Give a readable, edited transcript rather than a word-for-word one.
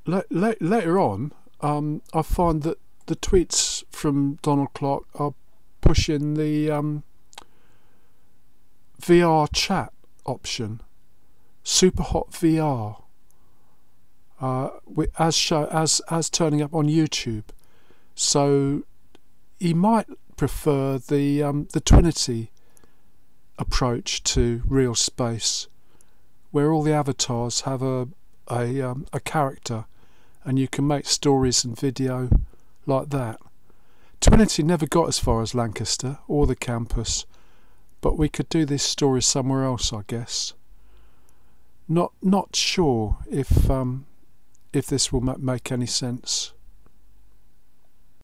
later on, I find that the tweets from Donald Clark are pushing the VR chat option, super hot VR, as turning up on YouTube. So he might prefer the Twinity approach to real space, where all the avatars have a character, and you can make stories and video like that. Twinity never got as far as Lancaster or the campus, but we could do this story somewhere else, I guess. Not sure if this will make any sense.